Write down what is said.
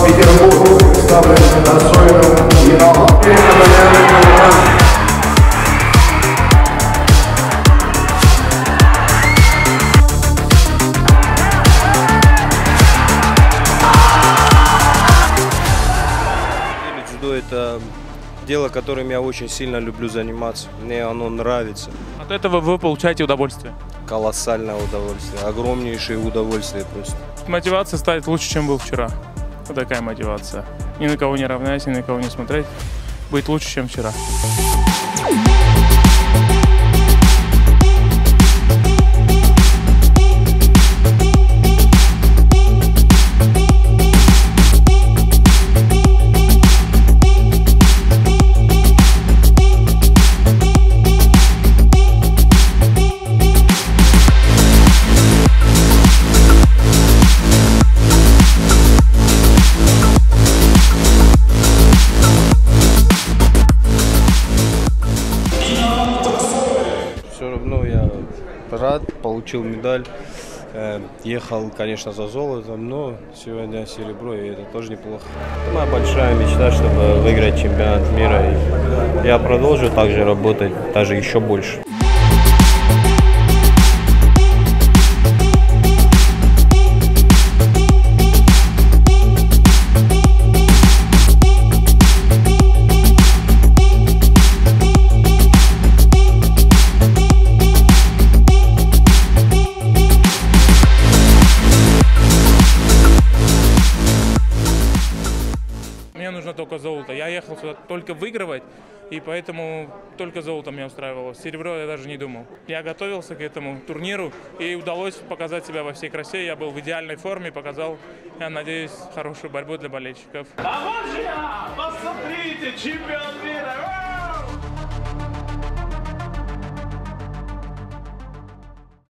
Петербург представлен достойным генералом. Дзюдо — это дело, которым я очень сильно люблю заниматься. Мне оно нравится. От этого вы получаете удовольствие? Колоссальное удовольствие, огромнейшее удовольствие просто. Мотивация стать лучше, чем был вчера. Вот такая мотивация. Ни на кого не равняйся, ни на кого не смотреть. Быть лучше, чем вчера. Все равно я рад, получил медаль. Ехал, конечно, за золотом, но сегодня серебро, и это тоже неплохо. Это моя большая мечта, чтобы выиграть чемпионат мира. И я продолжу также работать, даже еще больше. Мне нужно только золото. Я ехал сюда только выигрывать, и поэтому только золото меня устраивало. Серебро я даже не думал. Я готовился к этому турниру, и удалось показать себя во всей красе. Я был в идеальной форме, показал, я надеюсь, хорошую борьбу для болельщиков. А вот же я! Посмотрите, чемпион мира!